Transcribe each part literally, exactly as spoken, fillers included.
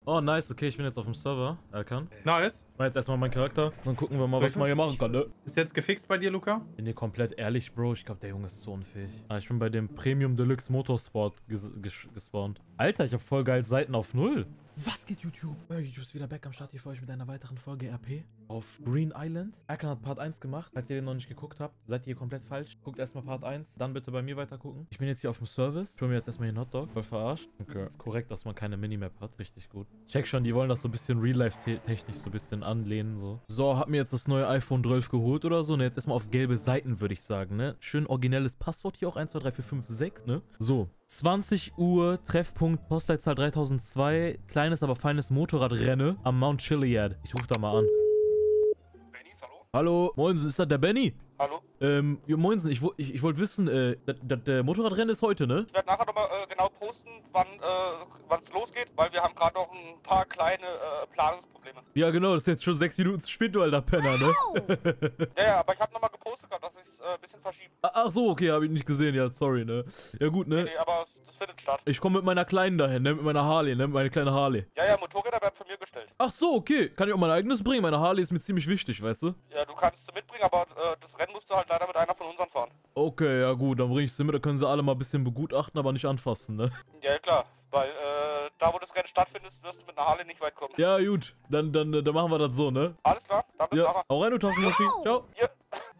Oh, nice. Okay, ich bin jetzt auf dem Server. Erkan. Nice. Mal jetzt erstmal meinen Charakter. Dann gucken wir mal, was man hier machen kann, ne? Ist jetzt gefixt bei dir, Luca? Bin dir komplett ehrlich, Bro. Ich glaube, der Junge ist so unfähig. Ah, ich bin bei dem Premium Deluxe Motorsport ges ges gespawnt. Alter, ich habe voll geil Seiten auf null. Was geht, YouTube? Euer YouTube ist wieder back am Start hier für euch mit einer weiteren Folge R P auf Green Island. Erkan hat Part eins gemacht. Falls ihr den noch nicht geguckt habt, seid ihr komplett falsch. Guckt erstmal Part eins, dann bitte bei mir weiter gucken. Ich bin jetzt hier auf dem Service. Ich hole mir jetzt erstmal hier einen Hotdog. Voll verarscht. Okay. Ist korrekt, dass man keine Minimap hat. Richtig gut. Check schon, die wollen das so ein bisschen Real-Life-technisch so ein bisschen anlehnen. So, so hab mir jetzt das neue iPhone zwölf geholt oder so. Ne, jetzt erstmal auf gelbe Seiten, würde ich sagen, ne? Schön originelles Passwort hier auch. eins, zwei, drei, vier, fünf, sechs, ne? So. zwanzig Uhr, Treffpunkt, Postleitzahl dreitausendzwei. Kleines, aber feines Motorradrennen am Mount Chiliad. Ich rufe da mal an. Bennys, hallo? Hallo, Moinsen, ist das der Benny? Hallo? Ähm, ja, Moinsen, ich, ich, ich wollte wissen, äh, das der Motorradrennen ist heute, ne? Ich werde nachher nochmal äh, genau posten, wann äh, es losgeht, weil wir haben gerade noch ein paar kleine äh, Planungsprobleme. Ja, genau, das ist jetzt schon sechs Minuten zu spät, du alter Penner, ne? Ja, ja, aber ich habe nochmal gepostet gehabt, dass ich es äh, ein bisschen verschieben. Ach so, okay, habe ich nicht gesehen, ja, sorry, ne? Ja, gut, ne? Nee, nee, aber es, das findet statt. Ich komme mit meiner Kleinen dahin, ne? Mit meiner Harley, ne? Meine kleine Harley. Ja, ja, Motorräder werden von mir gestellt. Ach so, okay. Kann ich auch mein eigenes bringen? Meine Harley ist mir ziemlich wichtig, weißt du? Ja, du kannst sie mitbringen, aber äh, das Rennen musst du halt leider mit einer von unseren fahren. Okay, ja gut, dann bring ich sie mit, da können sie alle mal ein bisschen begutachten, aber nicht anfassen, ne? Ja, ja, klar, weil äh, da wo das Rennen stattfindet, wirst du mit einer Harley nicht weit kommen. Ja, gut, dann, dann, dann machen wir das so, ne? Alles klar, dann bis Ja, nachher. hau rein, du Taschenmuschi. Ciao. Ja.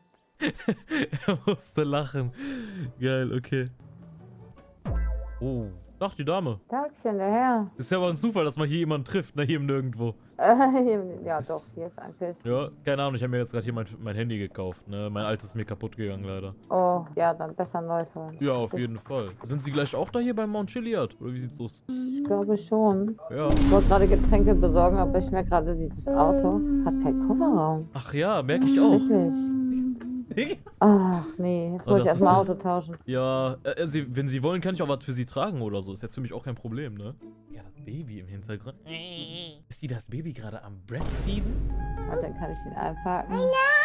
Er musste lachen. Geil, okay. Oh, ach, die Dame. Tagchen, der Herr. Ist ja aber ein Zufall, dass man hier jemanden trifft, ne? Hier im Nirgendwo. Äh, ja, doch, hier ist eigentlich. Ja, keine Ahnung, ich habe mir jetzt gerade hier mein, mein Handy gekauft, ne? Mein altes ist mir kaputt gegangen, leider. Oh, ja, dann besser ein neues holen. Ja, auf Ich- jeden Fall. Sind Sie gleich auch da hier beim Mount Chiliad? Oder wie sieht's aus? Ich glaube schon. Ja. Ich wollte gerade Getränke besorgen, aber ich merke gerade, dieses Auto hat keinen Kofferraum. Ach ja, merke ich auch. Schrecklich. Ach, nee, jetzt Oh, muss ich das erstmal ist- Auto tauschen. Ja, äh, Sie, wenn Sie wollen, kann ich auch was für Sie tragen oder so. Ist jetzt für mich auch kein Problem, ne? Ja, das Baby im Hintergrund. Ist die das Baby gerade am Breastfeeden? Und dann kann ich ihn einpacken.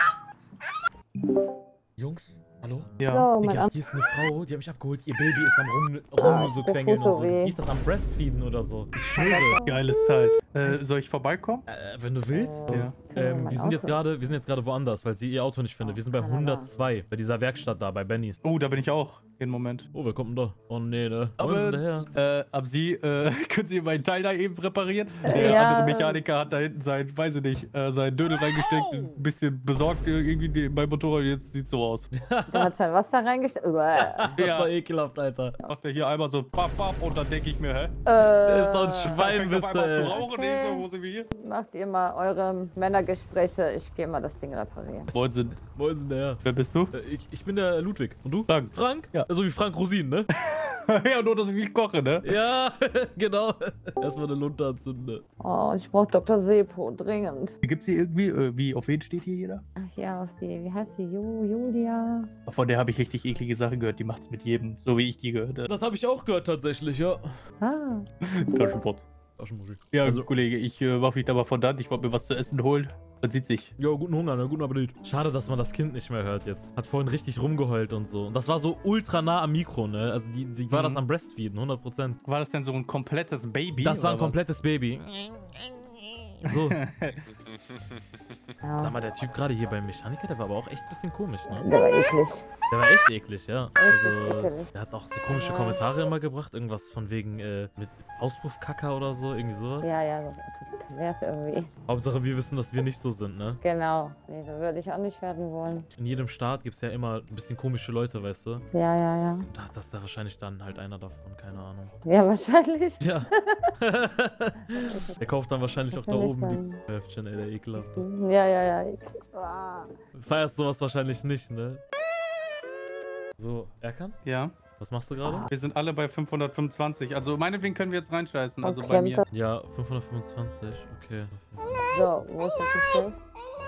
Jungs, hallo? Ja. So, mein Digga, An hier ist eine Frau, die habe ich abgeholt. Ihr Baby ist am rum, Ah, rum so der quengeln Fuß und so so. weh. Die ist das am Breastfeeden oder so. Ich schwöre. Geiles Teil. Äh, soll ich vorbeikommen? Äh, wenn du willst. Äh, Ja. Ähm, mein wir sind jetzt Auto gerade, wir sind jetzt gerade woanders, weil sie ihr Auto nicht findet. Wir sind bei Oh, Kanada. hundertzwei, bei dieser Werkstatt da, bei Bennys. Oh, da bin ich auch. Jeden Moment. Oh, wer kommt denn da? Oh nee, ne? Wo Aber, ist denn der her? äh, ab Sie, äh, können Sie meinen Teil da eben reparieren? Der Ja. andere Mechaniker hat da hinten sein, weiß ich nicht, äh, sein Dödel reingesteckt, ein bisschen besorgt äh, irgendwie die, beim Motorrad, jetzt sieht's so aus. Der hat sein Wasser reingestellt. Uah. Das ist Ja. doch ekelhaft, Alter. Macht er hier einmal so papp, papp und dann denke ich mir, hä? Der ist doch ein Äh, Schwein, Fängt auf bist einmal du, zu ey. rauchen, Okay. okay. so, wo sind wir hier? Macht ihr mal eure Männergespräche. Ich gehe mal das Ding reparieren. Wahnsinn. Wo ist denn der her? Wer bist du? Äh, Ich, ich bin der Ludwig. Und du? Frank. Frank? Ja. So wie Frank Rosin, ne? Ja, nur, dass ich nicht koche, ne? Ja, genau. Erstmal eine Lunte anzünden. Oh, ich brauche Doktor Sepo dringend. Gibt's hier irgendwie, äh, wie, auf wen steht hier jeder? Ach ja, auf die, wie heißt die? Ju, Julia? Von der habe ich richtig eklige Sachen gehört, die macht's mit jedem, so wie ich die gehört habe. Das habe ich auch gehört tatsächlich, ja. Ah, Taschenwort. Taschenmuschi. Ja, Also- also, Kollege, ich äh, mach mich da mal von dann. Ich wollte mir was zu essen holen. Man sieht sich. Ja, guten Hunger, ne? Guten Appetit. Schade, dass man das Kind nicht mehr hört jetzt. Hat vorhin richtig rumgeheult und so. Und das war so ultra nah am Mikro, ne? Also die, die war Mhm. das am Breastfeeden, hundert Prozent. War das denn so ein komplettes Baby? Das war ein oder was? komplettes Baby. So. ja. Sag mal, der Typ gerade hier beim Mechaniker, der war aber auch echt ein bisschen komisch, ne? Der war eklig. Der war echt eklig, ja. Richtig Also, ekelig. der hat auch so komische Ja. Kommentare immer gebracht. Irgendwas von wegen äh, mit Auspuffkacker oder so, irgendwie sowas. Ja, ja, so wäre es irgendwie. Hauptsache, wir wissen, dass wir nicht so sind, ne? Genau. Nee, so würde ich auch nicht werden wollen. In jedem Staat gibt es ja immer ein bisschen komische Leute, weißt du? Ja, ja, ja. Und da- das ist da wahrscheinlich dann halt einer davon, keine Ahnung. Ja, wahrscheinlich. Ja. Der kauft dann wahrscheinlich Das auch da will ich oben die Häftchen, ey, der ekelhafte. Ja, ja, ja, eklig. Ah. Feierst sowas wahrscheinlich nicht, ne? So, Erkan? Ja. Was machst du gerade? Wir sind alle bei fünfhundertfünfundzwanzig. Also meinetwegen können wir jetzt reinscheißen. Also Und bei mir. Klempel. Ja, fünfhundertfünfundzwanzig, okay. So, wo ist das Schiff? Ah,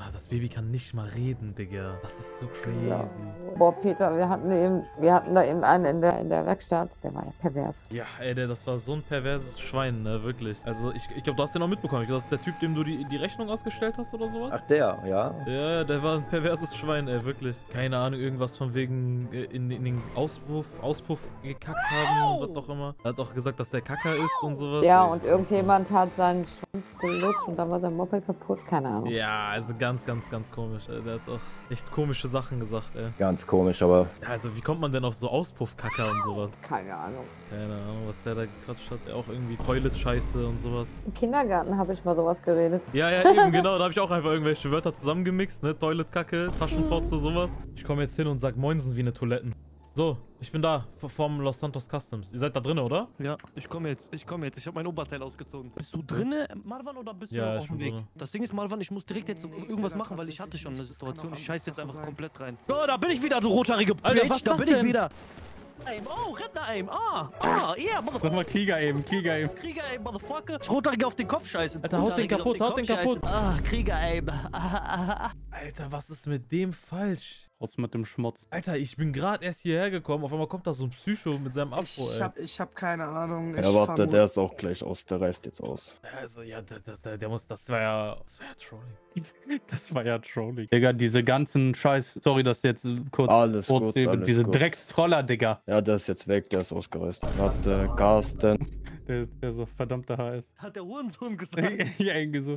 Ah, das Baby kann nicht mal reden, Digga. Das ist so crazy. Ja. Boah, Peter, wir hatten eben, wir hatten da eben einen in der, in der Werkstatt, der war ja pervers. Ja, ey, der, das war so ein perverses Schwein, ne, wirklich. Also, ich, ich glaube, du hast den auch mitbekommen. Ich glaub, das ist der Typ, dem du die, die Rechnung ausgestellt hast oder sowas? Ach, der, ja. Ja, der war ein perverses Schwein, ey, wirklich. Keine Ahnung, irgendwas von wegen äh, in, in den Auspuff, Auspuff gekackt haben und was auch immer. Er hat auch gesagt, dass der Kacker ist und sowas. Ja, ey. und irgendjemand hat seinen Schwanz gelutscht und dann war sein Moped kaputt, keine Ahnung. Ja, also ganz, ganz, ganz komisch, ey. Der hat auch echt komische Sachen gesagt, ey. Ganz komisch, aber Ja, also wie kommt man denn auf so Auspuffkacker und sowas? Keine Ahnung. Keine Ahnung, was der da gequatscht hat. Auch irgendwie Toilet-Scheiße und sowas. Im Kindergarten habe ich mal sowas geredet. Ja, ja, eben, genau. Da habe ich auch einfach irgendwelche Wörter zusammengemixt, ne? Toilet-Kacke, Taschenfotze, sowas. Ich komme jetzt hin und sag Moinsen wie eine Toiletten. So, ich bin da, v- vom Los Santos Customs. Ihr seid da drin, oder? Ja, ich komme jetzt, ich komme jetzt. Ich habe mein Oberteil ausgezogen. Bist du drinne, Marwan, oder bist Ja, du ich auf dem bin Weg? drinne. Das Ding ist, Marwan, ich muss direkt jetzt irgendwas machen, weil ich hatte schon eine Situation. Ich scheiß jetzt einfach komplett rein. So, da bin ich wieder, du rothaarige Alter, Bitch, was ist da das bin ich denn? wieder. Aim, oh, Rentner-Aim, ah, ah, yeah, Sag Motherfucker. mal Krieger-Aim, Krieger-Aim. Krieger-Aim, Motherfucker. Rothaarige auf den Kopf scheißen. Alter, haut den Rothaarige auf kaputt, haut den Kopf kaputt. scheißen. Ah, Krieger-Aim. Ah, ah, ah. Alter, was ist mit dem falsch? Raus mit dem Schmutz. Alter, ich bin gerade erst hierher gekommen. Auf einmal kommt da so ein Psycho mit seinem Afro, Ich ey. hab, ich hab keine Ahnung. Ich ja, warte, vermute- der ist auch gleich aus, der reist jetzt aus. Also, ja, der, der, der muss, das war ja, das war ja Trolling. Das war ja Trolling. Digga, diese ganzen Scheiß. Sorry, dass jetzt kurz. Alles gut, kurz alles diese gut. Dreckstroller, Digga. Ja, der ist jetzt weg, der ist ausgereist. Warte, Carsten. Der, der so verdammter H S. Hat der Hurensohn gesagt. Ja, irgendwie so.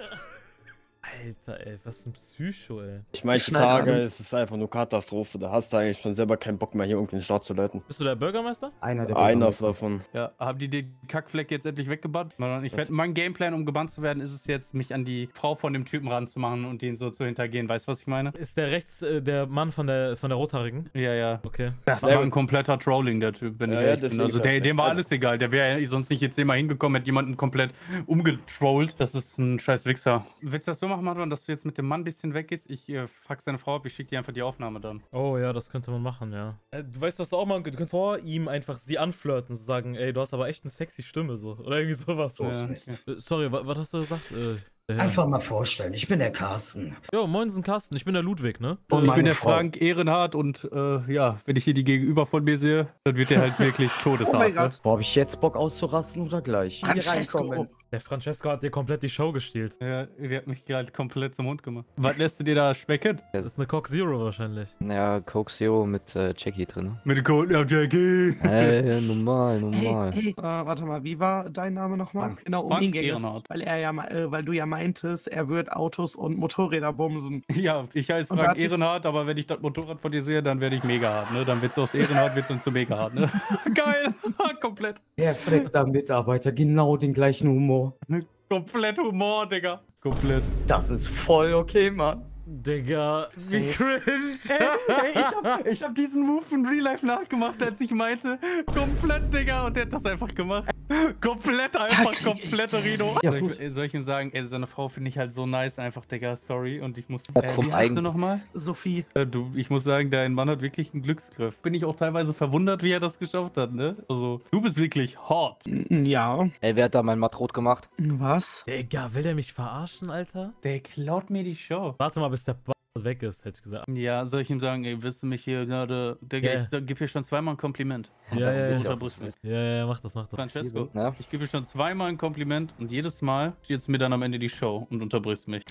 Alter, ey, was ein Psycho, ey. Ich manche Schneide Tage an. ist es einfach nur Katastrophe. Da hast du eigentlich schon selber keinen Bock mehr, hier irgendwie den Start zu leiten. Bist du der Bürgermeister? Einer der Einer Bürgermeister. davon. Ja, haben die den Kackfleck jetzt endlich weggebannt? Ich Das- werde mein Gameplan, um gebannt zu werden, ist es jetzt, mich an die Frau von dem Typen ranzumachen und den so zu hintergehen. Weißt du, was ich meine? Ist der rechts äh, der Mann von der von der Rothaarigen? Ja, ja. Okay. Das Sehr war ein gut. kompletter Trolling, der Typ, wenn Ja, ich ja, ehrlich bin. deswegen Also ist der, das dem war also- alles egal. Der wäre ja sonst nicht jetzt immer hingekommen, hätte jemanden komplett umgetrollt. Das ist ein scheiß Wichser. Willst du das so machen, Marwan, dass du jetzt mit dem Mann ein bisschen weg ist? Ich äh, fuck seine Frau ab, ich schicke dir einfach die Aufnahme dann. Oh ja, das könnte man machen, ja. Äh, du weißt, was du auch machen könntest. Du könntest vor ihm einfach sie anflirten, so sagen, ey, du hast aber echt eine sexy Stimme, so. Oder irgendwie sowas. So Ja. ist es. Äh, Sorry, wa was hast du gesagt? Äh, der Herr. Einfach mal vorstellen, ich bin der Carsten. Jo, moinsen Carsten, ich bin der Ludwig, ne? Und Ich bin meine der Frau. Frank Ehrenhardt und äh, ja, wenn ich hier die Gegenüber von mir sehe, dann wird der halt wirklich todeshart. Oh mein ne? Gott. Boah, hab ich jetzt Bock auszurasten oder gleich? Hier Francesco. reinkommen. Der Francesco hat dir komplett die Show gestiehlt. Ja, der hat mich gerade komplett zum Hund gemacht. Was lässt du dir da schmecken? Das ist eine Coke Zero wahrscheinlich. Ja, Coke Zero mit äh, Jackie drin. Mit dem Code auf Jackie. Äh, normal, Hey, normal. hey, äh, warte mal, wie war dein Name nochmal? Frank. Genau, um Frank ihn ging es. Ehrenhardt. Weil er ja, me- äh, weil du ja meintest, er wird Autos und Motorräder bumsen. Ja, ich heiße Und Frank das ist- Ehrenhardt, aber wenn ich das Motorrad von dir sehe, dann werde ich mega hart, ne? Dann wird's aus Ehrenhardt, wird's dann zu mega hart, ne? Geil! Komplett. Perfekter Mitarbeiter, genau den gleichen Humor. Komplett Humor, Digga. Komplett. Das ist voll okay, Mann. Digga, wie cringe. Ey, ey, ich, hab, ich hab diesen Move in Real Life nachgemacht, als ich meinte, komplett, Digga, und der hat das einfach gemacht. Komplett einfach, krieg ich komplette den. Rino. Ja, soll, gut. ich, soll ich ihm sagen, ey, seine Frau finde ich halt so nice, einfach, Digga, sorry, und ich muss... Ja, Äh, drum wie heißt du eigentlich- nochmal? Sophie. Äh, du, ich muss sagen, dein Mann hat wirklich einen Glücksgriff. Bin ich auch teilweise verwundert, wie er das geschafft hat, ne? Also, du bist wirklich hot. N- Ja. Ey, wer hat da mein Matt rot gemacht? Was? Digga, will der mich verarschen, Alter? Der klaut mir die Show. Warte mal, bis der B weg ist, hätte ich gesagt. Ja, soll ich ihm sagen, ey, willst du mich hier gerade... Digga, Ja. ich sag- gib hier schon zweimal ein Kompliment. Ja, darum ja, geht's ja. auch nicht. Ja, ja, ja, mach das, mach das. Francesco, Ja? ich gebe dir schon zweimal ein Kompliment und jedes Mal stehst du mir dann am Ende die Show und unterbrichst mich.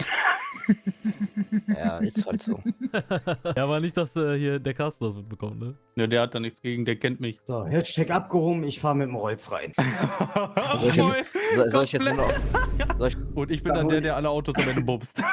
Ja, ist halt so. Ja, aber nicht, dass äh, hier der Carsten das mitbekommt, ne? Ja, der hat da nichts gegen, der kennt mich. So, Hashtag abgehoben, ich fahre mit dem Rolls rein. Soll ich jetzt, Voll. soll, soll ich jetzt nur Komplett. noch... Soll ich, Und ich bin dann der, der alle Autos am Ende bumst.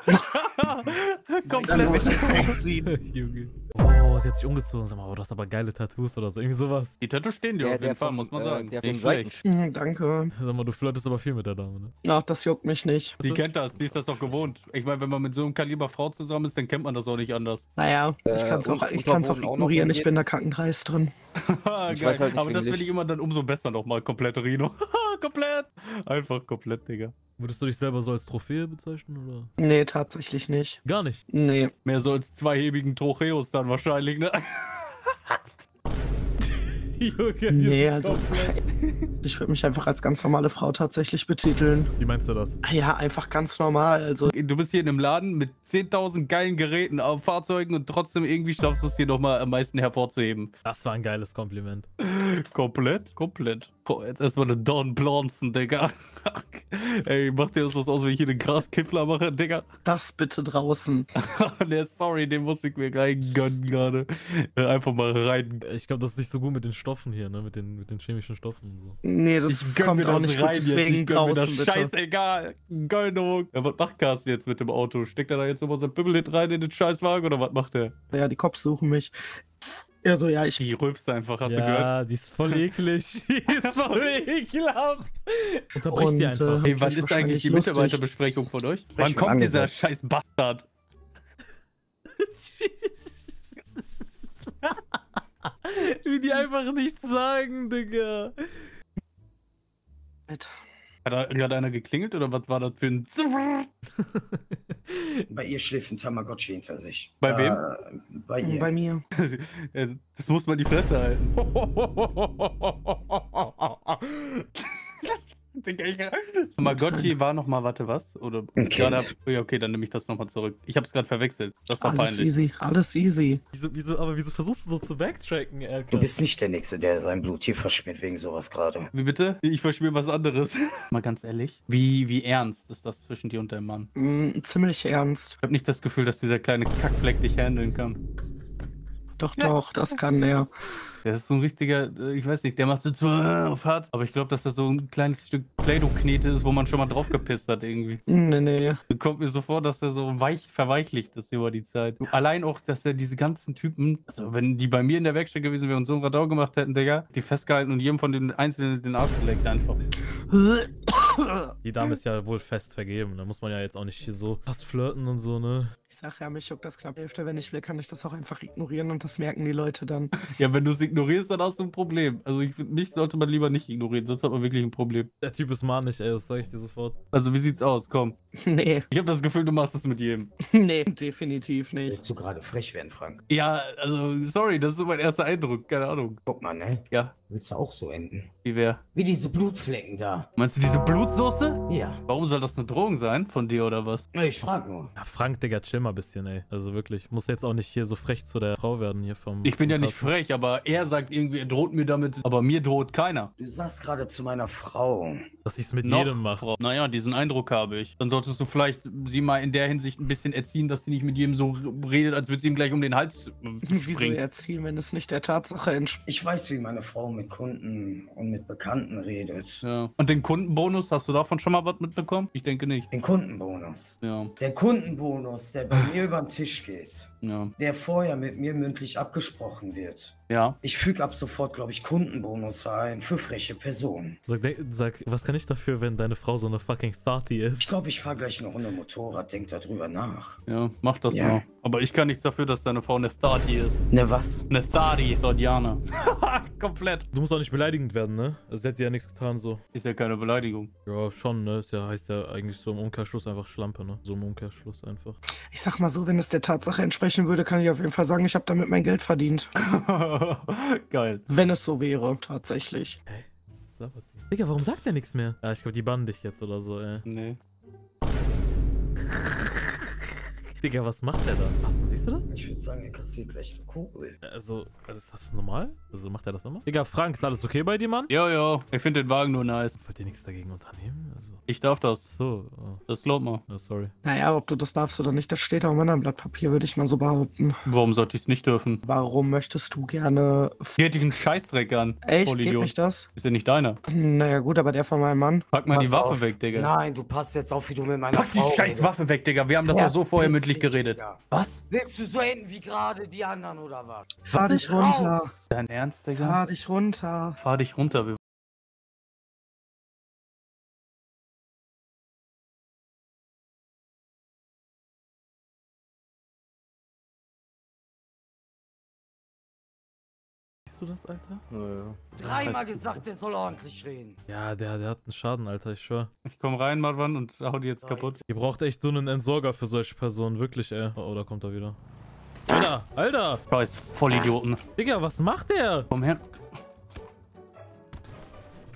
Dann Komplett. wird es echt ziehen. Junge. Oh, sie hat sich umgezogen. Sag mal, aber du hast aber geile Tattoos oder so. Irgendwie sowas. Die Tattoos stehen dir der, auf jeden der Fall, vom, muss man äh, sagen. Der Nicht vom schlecht. Brighton. Mhm, danke. Sag mal, du flirtest aber viel mit der Dame, ne? Ach, das juckt mich nicht. Die kennt das, die ist das doch gewohnt. Ich meine, wenn man mit so einem Kaliber Frau zusammen ist, dann kennt man das auch nicht anders. Naja, ich Äh, kann es und- auch, ich und kann's auch Unterboden auch noch ignorieren. Ich geht? bin da kackendreist drin. Geil. Ich weiß halt nicht, Aber wegen das finde Licht. ich immer dann umso besser nochmal. Komplett Rino. Komplett. Einfach komplett, Digga. Würdest du dich selber so als Trophäe bezeichnen, oder? Nee, tatsächlich nicht. Gar nicht. Nee. Mehr so als zweihebigen Trocheus dann wahrscheinlich, ne? Junge, Nee, dieses also komplett- ich würde mich einfach als ganz normale Frau tatsächlich betiteln. Wie meinst du das? Ja, einfach ganz normal. Also Du bist hier in einem Laden mit zehntausend geilen Geräten auf Fahrzeugen und trotzdem irgendwie schaffst du es hier nochmal am meisten hervorzuheben. Das war ein geiles Kompliment. Komplett? Komplett. Boah, jetzt erstmal eine Don Blonson, Digga. Ey, macht dir das was aus, wenn ich hier einen Graskiffler mache, Digga? das bitte draußen. Ne, sorry, den muss ich mir gleich gönnen gerade. Äh, Einfach mal rein. Ich glaube, das ist nicht so gut mit den Stoffen hier, ne? Mit den, mit den chemischen Stoffen und so. Nee, das gönn kommt mir auch das nicht gut, rein jetzt. deswegen Ich gönn mir draußen das bitte. scheißegal. Gönnung. Ja, was macht Carsten jetzt mit dem Auto? Steckt er da jetzt immer so ein Pimmelhit rein in den Scheißwagen oder was macht der? Ja, die Cops suchen mich. Also ja, ich Die rülpst einfach, hast du gehört? Ja, die ist voll eklig. Die ist voll ekelhaft. Unterbrich Und, sie einfach. äh, Ey, wann Gleich ist eigentlich wahrscheinlich die lustig. Mitarbeiterbesprechung von euch? Wann schon kommt dieser angesetzt. scheiß Bastard? Wie die einfach nichts sagen, Digga. Nett. Hat da gerade einer geklingelt oder was war das für ein... Bei ihr schläft ein Tamagotchi hinter sich. Bei äh, wem? Bei ihr. Bei mir. Das muss man die Fresse halten. Digga, ich- Tamagotchi war noch mal, warte, was? Oder Ein gerade Kind. hab, ja, okay, dann nehme ich das nochmal zurück. Ich hab's gerade verwechselt. Das war Alles peinlich. easy, alles easy. Wieso, wieso, aber wieso versuchst du so zu backtracken, Du Erkan? bist nicht der Nächste, der sein Blut hier verschmiert wegen sowas gerade. Wie bitte? Ich verschmier was anderes. Mal ganz ehrlich. Wie, wie ernst ist das zwischen dir und deinem Mann? Mm, ziemlich ernst. Ich habe nicht das Gefühl, dass dieser kleine Kackfleck dich handeln kann. Doch, doch, das kann er. Der ist so ein richtiger, äh, ich weiß nicht, der macht so zwar auf hart, aber ich glaube, dass das so ein kleines Stück Play-Doh-Knete ist, wo man schon mal drauf gepisst hat irgendwie. Nee, nee. Kommt mir so vor, dass er so weich verweichlicht ist über die Zeit. Allein auch, dass er diese ganzen Typen, also wenn die bei mir in der Werkstatt gewesen wären und so ein Radau gemacht hätten, Digga, die festgehalten und jedem von den Einzelnen den Arsch geleckt einfach. Die Dame ist ja wohl fest vergeben. Da muss man ja jetzt auch nicht hier so krass flirten und so, ne? Ich sag ja, mich juckt das knapp Hälfte. Wenn ich will, kann ich das auch einfach ignorieren und das merken die Leute dann. Ja, wenn du es ignorierst, dann hast du ein Problem. Also ich finde, mich sollte man lieber nicht ignorieren, sonst hat man wirklich ein Problem. Der Typ ist manisch, ey, das sag ich dir sofort. Also wie sieht's aus? Komm. Nee, Ich habe das Gefühl, du machst es mit jedem. nee, definitiv nicht. Willst du gerade frech werden, Frank? Ja, also sorry, das ist so mein erster Eindruck. Keine Ahnung. Guck mal, ne? Ja, Willst du auch so enden? wie wär? Wie diese Blutflecken da. Meinst du diese Blutsoße? Ja. Warum soll das eine Drohung sein? Von dir oder was? Ich frag nur. Ja, Frank, Digga, chill mal ein bisschen, ey. Also wirklich. Muss jetzt auch nicht hier so frech zu der Frau werden hier vom... Ich bin ja vom nicht Kasten. frech, aber er sagt irgendwie, er droht mir damit, aber mir droht keiner. Du sagst gerade zu meiner Frau. Dass ich's mit Noch, jedem mache. Frau. Naja, diesen Eindruck habe ich. Dann solltest du vielleicht sie mal in der Hinsicht ein bisschen erziehen, dass sie nicht mit jedem so redet, als würde sie ihm gleich um den Hals äh, Wieso springen. erzielen, wenn es nicht der Tatsache entspricht? Ich weiß, wie meine Frau mit Kunden und mit Bekannten redet. Ja. Und den Kundenbonus, hast du davon schon mal was mitbekommen? Ich denke nicht. Den Kundenbonus. Ja, Der Kundenbonus, der bei mir über den Tisch geht. ja. Der vorher mit mir mündlich abgesprochen wird. Ja. Ich füge ab sofort, glaube ich, Kundenbonus ein für freche Personen. Sag, denk- sag, was kann ich dafür, wenn deine Frau so eine fucking dreißig Ich ist? glaube, ich fahre gleich eine Runde Motorrad, denk darüber nach. Ja, mach das Ja. mal. Aber ich kann nichts dafür, dass deine Frau eine dreißig ist. Ne, was? Eine dreißig, Diana. Komplett. Du musst auch nicht beleidigend werden, ne? Also sie hat dir ja nichts getan, so. Ist ja keine Beleidigung. Ja, schon, ne? Ist ja, heißt ja eigentlich so im Umkehrschluss einfach Schlampe, ne? So im Umkehrschluss einfach. Ich sag mal so, wenn es der Tatsache entsprechen würde, kann ich auf jeden Fall sagen, ich habe damit mein Geld verdient. Geil. Wenn es so wäre, tatsächlich. Sabbat. Digga, warum sagt er nichts mehr? Ja, ich glaube, die bannen dich jetzt oder so, ey. Nee. Digga, was macht der da? Was, siehst du das? Ich würde sagen, er kassiert gleich eine Kugel. Also, also, ist das normal? Also, macht er das immer? Digga, Frank, ist alles okay bei dir, Mann? Ja, ja. Ich finde den Wagen nur nice. Wollt ihr nichts dagegen unternehmen? Also, Ich darf das. so. Oh, Das glaubt man. oh, sorry. Naja, ob du das darfst oder nicht, das steht auf meinem Blatt Papier, würde ich mal so behaupten. Warum sollte ich es nicht dürfen? Warum möchtest du gerne... Hier hätte ich einen Scheißdreck an. Echt? Geht Vollidiot. mich das? Ist ja nicht deiner. Naja gut, aber der von meinem Mann. Pack mal die Pass Waffe auf. weg, Digga. Nein, du passt jetzt auf, wie du mit meiner Pack die Frau scheiß redest. Waffe weg, Digga. Wir haben das Ja, doch so vorher piss mündlich dich, geredet. Digga. Was? Willst du so enden wie gerade die anderen oder was? Fahr dich runter. Raus! Dein Ernst, Digga? Fahr dich runter. Fahr dich runter. Wir Siehst du das, Alter? Nö. Dreimal gesagt, der soll ordentlich reden. Ja, der, der hat einen Schaden, Alter, ich schwör. Ich komm rein, Marwan, und hau die jetzt kaputt. Ihr braucht echt so einen Entsorger für solche Personen, wirklich, ey. Oh, da kommt er wieder. Alter, Alter! Scheiß Vollidioten. Digga, was macht der? Komm her.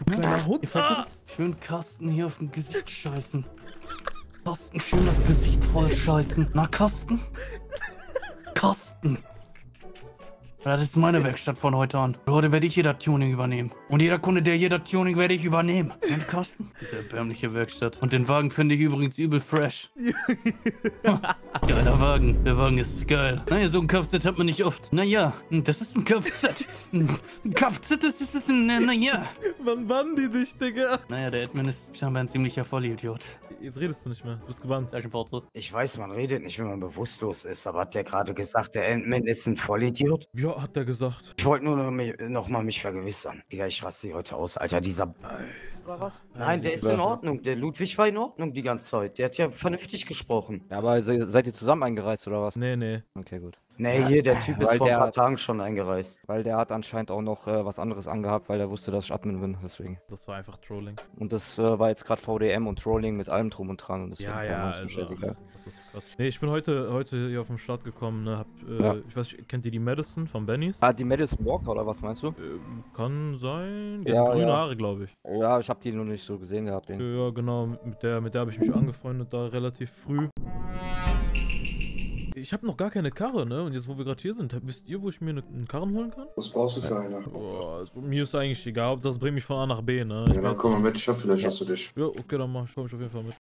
Kleiner Hund. Gefällt dir das? Schön Carsten hier auf dem Gesicht scheißen. Carsten, schön das Gesicht voll scheißen. Na, Carsten? Carsten. Das ist meine Werkstatt von heute an. Heute werde ich jeder Tuning übernehmen. Und jeder Kunde, der jeder Tuning, werde ich übernehmen. Und Carsten? Diese erbärmliche Werkstatt. Und den Wagen finde ich übrigens übel fresh. Geiler Wagen. Der Wagen ist geil. Naja, so ein Kfz hat man nicht oft. Naja, das ist ein Kfz. Ein Kfz, das ist es ein, naja. Wann waren die dich, Digga? Naja, der Admin ist scheinbar ein ziemlicher Vollidiot. Jetzt redest du nicht mehr. Du bist gebannt. Ich weiß, man redet nicht, wenn man bewusstlos ist, aber hat der gerade gesagt, der Endman ist ein Vollidiot? Ja, hat der gesagt. Ich wollte nur noch, mich, noch mal mich vergewissern. Digga, ich raste hier heute aus, Alter, dieser... Oder was? Nein, der ist in Ordnung. Der Ludwig war in Ordnung die ganze Zeit. Der hat ja vernünftig gesprochen. Ja, aber se- seid ihr zusammen eingereist oder was? Nee, nee. Okay, gut. Nee, hier, der Typ ist Weil vor ein der paar hat- Tagen schon eingereist. Weil der hat anscheinend auch noch äh, was anderes angehabt, weil er wusste, dass ich Admin bin, deswegen. Das war einfach Trolling. Und das äh, war jetzt gerade V D M und Trolling mit allem drum und dran. Und deswegen Ja, war ja, mir das also, scheißegal. das ist Quatsch. Nee, ich bin heute, heute hier auf den Start gekommen, ne, hab, äh, Ja. ich weiß nicht, kennt ihr die Madison von Bennys? Ah, die Madison Walker oder was meinst du? Ähm, kann sein. Die Ja, hat grüne ja. Haare, glaube ich. Ja, ich habe die noch nicht so gesehen gehabt. Den. Ja, genau, mit der, mit der habe ich mich angefreundet, da relativ früh. Ich habe noch gar keine Karre, ne? Und jetzt, wo wir gerade hier sind, wisst ihr, wo ich mir ne, einen Karren holen kann? Was brauchst du für eine? Boah, also, mir ist eigentlich egal, Hauptsache das bringt mich von A nach B, ne? Ich Ja, dann weiß- komm mal mit, ich hoffe, vielleicht hast du dich. Ja, okay, dann mach ich, komm ich auf jeden Fall mit.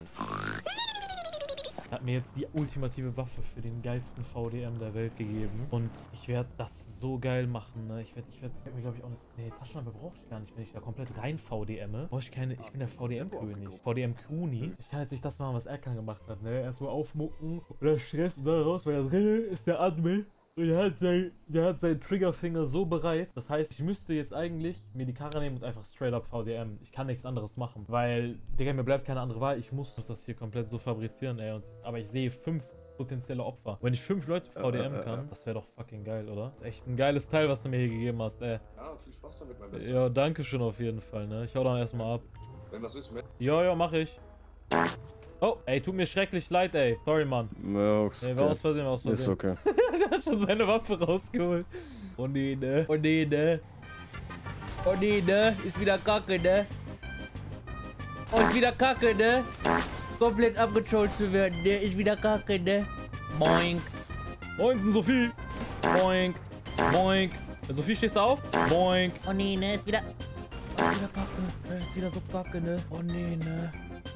Er hat mir jetzt die ultimative Waffe für den geilsten V D M der Welt gegeben. Und ich werde das so geil machen, ne? Ich werde, ich werde mir, glaube ich, auch eine... Nee, Taschenlampe brauche ich gar nicht. Wenn ich da komplett rein V D M, brauche ich keine... Ich bin der V D M-König. V D M-Kuni. Ich kann jetzt nicht das machen, was Erkan gemacht hat, ne? Erstmal aufmucken oder Stress und dann raus, weil da drin ist der Admin. Und der hat, sein, der hat seinen Triggerfinger so bereit. Das heißt, ich müsste jetzt eigentlich mir die Karre nehmen und einfach straight up V D M. Ich kann nichts anderes machen. Weil, Digga, mir bleibt keine andere Wahl. Ich muss das hier komplett so fabrizieren, ey. Und, aber ich sehe fünf potenzielle Opfer. Wenn ich fünf Leute V D M kann, das wäre doch fucking geil, oder? Das ist echt ein geiles Teil, was du mir hier gegeben hast, ey. Ja, viel Spaß damit, mein Bester. Ja, danke schön auf jeden Fall, ne? Ich hau dann erstmal ab. Wenn das ist, mit. Ja, ja, mach ich. Oh, ey, tut mir schrecklich leid, ey. Sorry, Mann. Ja, ist Nee, war okay. aus Versehen, war aus Versehen. Ist okay. Der hat schon seine Waffe rausgeholt. Oh nee, ne? Oh nee, ne? Oh nee, ne? Ist wieder Kacke, ne? Oh, ist wieder Kacke, ne? Komplett abgetrollt zu werden, ne? Ist wieder Kacke, ne? Boink. Moinsen, Sophie. Boink. Boink. Sophie, stehst du auf? Boink. Oh nee, ne? Ist wieder... Oh, ist wieder Kacke. Ist wieder so Kacke, ne? Oh nee, ne?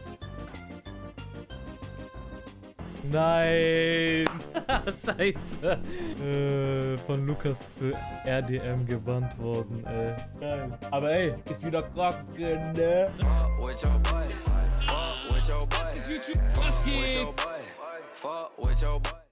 Nein! Scheiße! Äh, von Lukas für R D M gebannt worden, ey. Geil. Aber ey, ist wieder Kacke, ne? Was geht?